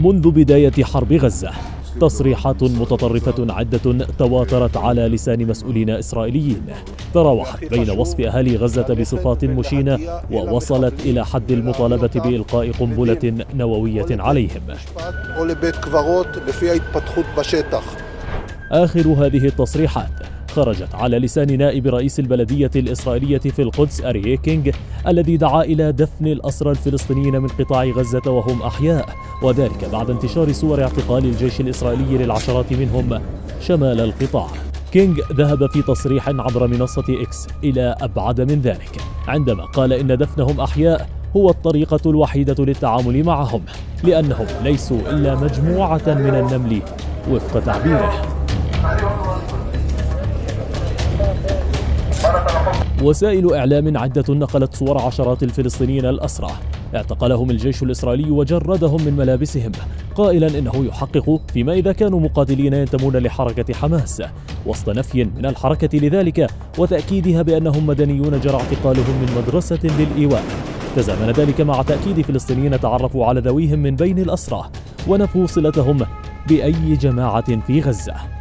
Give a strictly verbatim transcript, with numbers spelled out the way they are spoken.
منذ بداية حرب غزة. تصريحات متطرفة عدة تواترت على لسان مسؤولين إسرائيليين، تراوحت بين وصف أهالي غزة بصفات مشينة ووصلت إلى حد المطالبة بإلقاء قنبلة نووية عليهم. آخر هذه التصريحات خرجت على لسان نائب رئيس البلدية الإسرائيلية في القدس أريه كينغ، الذي دعا إلى دفن الأسرى الفلسطينيين من قطاع غزة وهم أحياء، وذلك بعد انتشار صور اعتقال الجيش الإسرائيلي للعشرات منهم شمال القطاع. كينغ ذهب في تصريح عبر منصة إكس إلى أبعد من ذلك، عندما قال إن دفنهم أحياء هو الطريقة الوحيدة للتعامل معهم، لأنهم ليسوا إلا مجموعة من النمل وفق تعبيره. وسائل إعلام عدة نقلت صور عشرات الفلسطينيين الأسرى اعتقلهم الجيش الإسرائيلي وجردهم من ملابسهم، قائلا إنه يحقق فيما إذا كانوا مقاتلين ينتمون لحركة حماس، وسط نفي من الحركة لذلك وتأكيدها بأنهم مدنيون جرى اعتقالهم من مدرسة للإيواء. تزامن ذلك مع تأكيد فلسطينيين تعرفوا على ذويهم من بين الأسرى ونفوا صلتهم بأي جماعة في غزة.